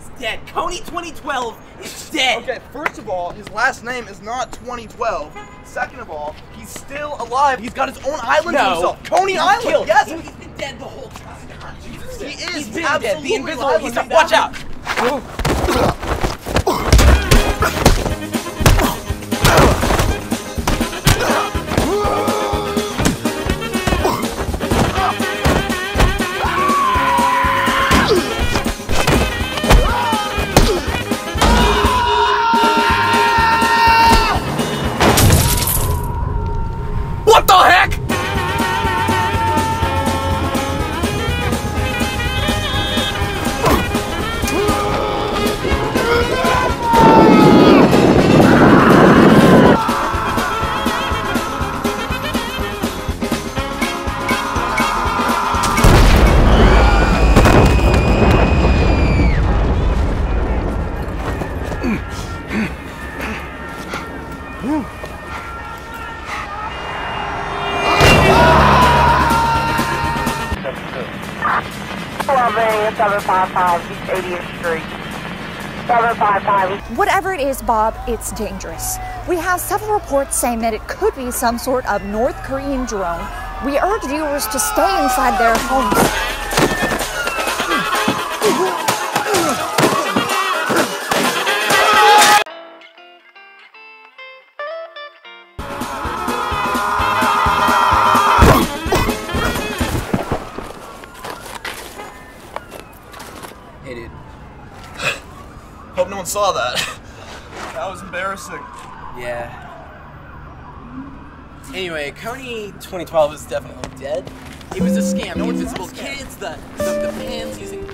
It's dead. Coney 2012 is dead. Okay, first of all, his last name is not 2012. Second of all, he's still alive. He's got his own island to himself. Coney Island. Killed. Yes. He's been dead the whole time. He is. He's been absolutely dead. The invisible. alive. He's not. Watch out. What the heck? Pennsylvania 755 East 80th Street. 755. Whatever it is, Bob, it's dangerous. We have several reports saying that it could be some sort of North Korean drone. We urge viewers to stay inside their homes. Hey, dude. Hope no one saw that. That was embarrassing. Yeah. Anyway, Coney 2012 is definitely dead. It was a scam. The invisible kids, the pants using